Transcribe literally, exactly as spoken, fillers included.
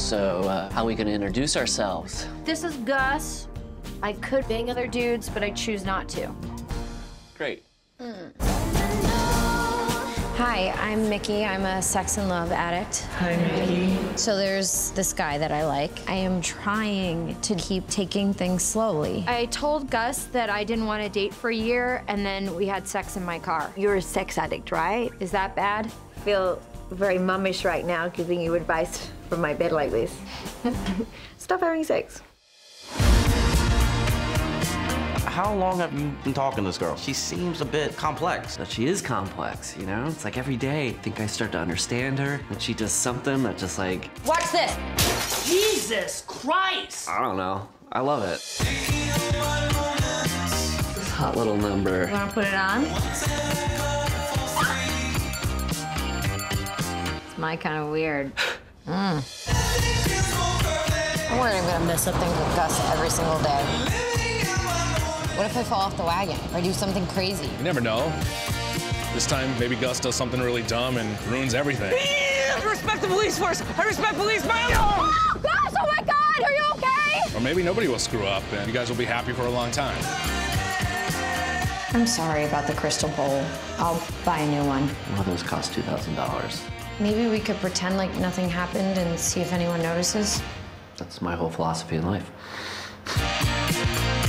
So, uh, how are we gonna introduce ourselves? This is Gus. I could bang other dudes, but I choose not to. Great. Mm. Hi, I'm Mickey. I'm a sex and love addict. Hi, Mickey. So there's this guy that I like. I am trying to keep taking things slowly. I told Gus that I didn't want to date for a year, and then we had sex in my car. You're a sex addict, right? Is that bad? I feel very mummish right now giving you advice from my bed like this. Stop having sex. How long have you been talking to this girl? She seems a bit complex. But she is complex, you know? It's like every day, I think I start to understand her, and she does something that just like... Watch this. Jesus Christ! I don't know. I love it. This hot little number. You wanna put it on? It's my kind of weird. Mm. I'm worried I'm gonna mess up things with Gus every single day. What if I fall off the wagon or do something crazy? You never know. This time, maybe Gus does something really dumb and ruins everything. I respect the police force. I respect policemen. Oh, Gus, oh my God, are you okay? Or maybe nobody will screw up and you guys will be happy for a long time. I'm sorry about the crystal bowl. I'll buy a new one. One of those cost two thousand dollars. Maybe we could pretend like nothing happened and see if anyone notices. That's my whole philosophy in life.